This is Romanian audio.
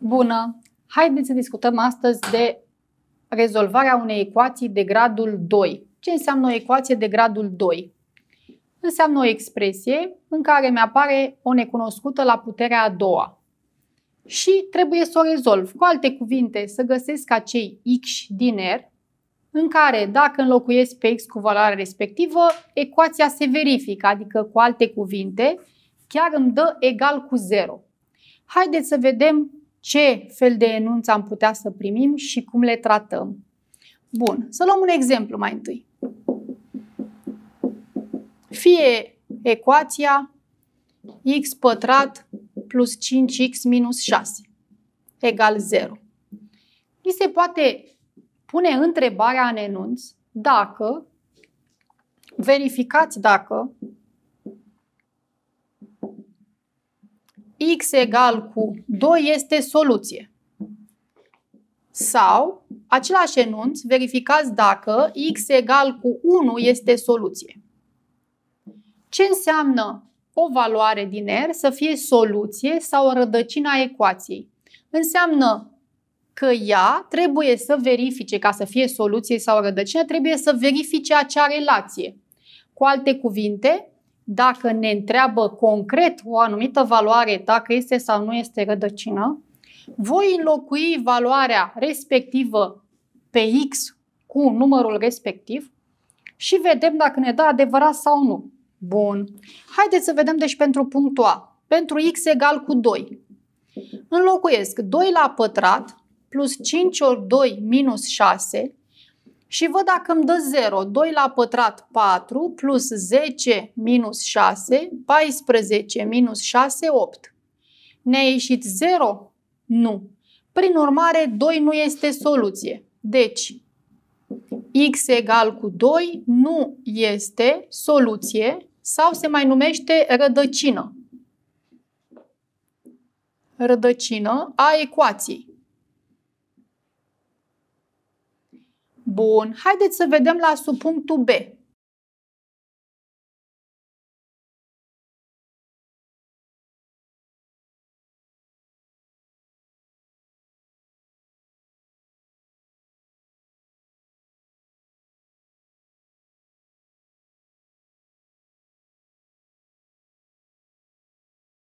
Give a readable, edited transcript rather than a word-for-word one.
Bună! Haideți să discutăm astăzi de rezolvarea unei ecuații de gradul 2. Ce înseamnă o ecuație de gradul 2? Înseamnă o expresie în care mi-apare o necunoscută la puterea a doua. Și trebuie să o rezolv. Cu alte cuvinte, să găsesc acei x din R, în care dacă înlocuiesc pe x cu valoarea respectivă, ecuația se verifică, adică cu alte cuvinte, chiar îmi dă egal cu 0. Haideți să vedem ce fel de enunț am putea să primim și cum le tratăm. Bun, să luăm un exemplu mai întâi. Fie ecuația x pătrat plus 5x minus 6 egal 0. Mi se poate pune întrebarea în enunț dacă, verificați dacă x egal cu 2 este soluție. Sau, același enunț, verificați dacă x egal cu 1 este soluție. Ce înseamnă o valoare din R să fie soluție sau o rădăcină a ecuației? Înseamnă că ea trebuie să verifice, ca să fie soluție sau rădăcină, trebuie să verifice acea relație. Cu alte cuvinte, dacă ne întreabă concret o anumită valoare, dacă este sau nu este rădăcină, voi înlocui valoarea respectivă pe x cu numărul respectiv și vedem dacă ne dă adevărat sau nu. Bun. Haideți să vedem deci pentru punctul A. Pentru x egal cu 2. Înlocuiesc 2 la pătrat plus 5 ori 2 minus 6 și văd dacă îmi dă 0. 2 la pătrat 4 plus 10 minus 6, 14 minus 6, 8. Ne-a ieșit 0? Nu. Prin urmare, 2 nu este soluție. Deci, x egal cu 2 nu este soluție sau se mai numește rădăcină. Rădăcină a ecuației. Bun, haideți să vedem la subpunctul B.